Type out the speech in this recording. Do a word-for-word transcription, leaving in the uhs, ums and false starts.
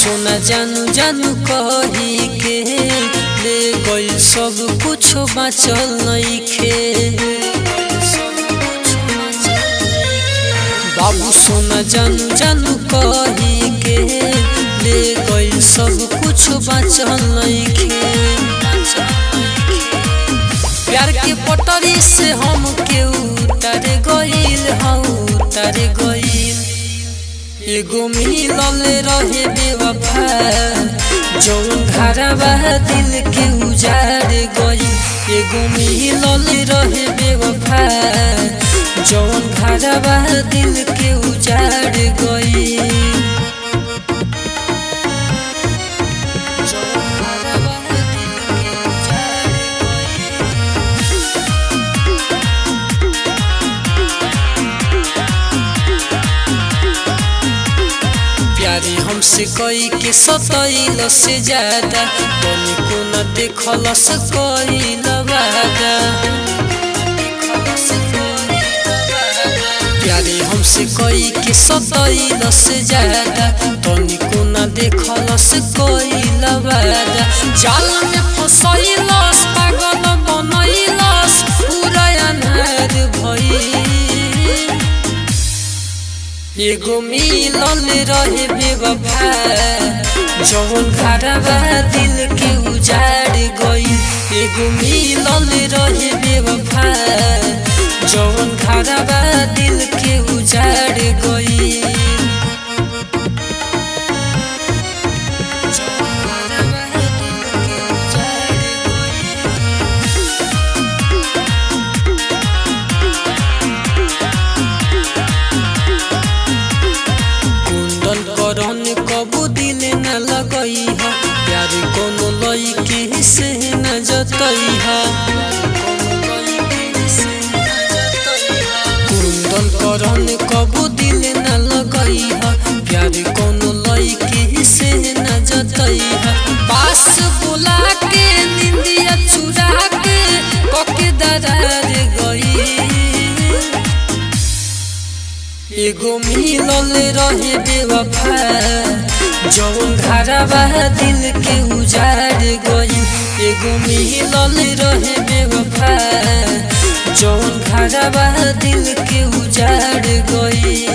सोना जानू जानू कही के ले गइल सब कुछ बचल नइखे। बाबू सोना जानू जानू कही के ले गइल सब कुछ बचल नइखे। प्यार के पटरी से हम के उतर गइल हाँ उतर गइल। एगो मिलल रहे बेवफा जौन घरवा दिल के उजाड़ गइल। एगो मिलल रहे बेवफा जौन घरवा दिल के उजाड़ गइल। प्यारी हमसे कई के सतैल से ज्यादा तनिको न देखल से कइल वादा। प्यारी हमसे कई के सतैल से ज्यादा तनिको न देखल से कइल वादा। जाल में फसैलस पागल बनैलस पूरा अनहार भइल। एगो मिलल रहे बेवफा जौन घरवा दिल के उजाड़ गइल। एगो मिलल रहे बेवफा जौन घरवा दिल के उजाड़ गइल। करन कबू दिल न लगई हा प्यार कोनो लइके से न जतई हा। कुंदन करन कबू दिल न लगई हा प्यार कोनो लइके से न जतई हा। पास बुला के निंदिया चुरा के कके दरार गई। एगो मिलल रहे बेवफा जौन घरवा दिल के उजाड़ गइल। एगो मिलल रहे बेवफा जौन घरवा दिल के उजाड़ गइल।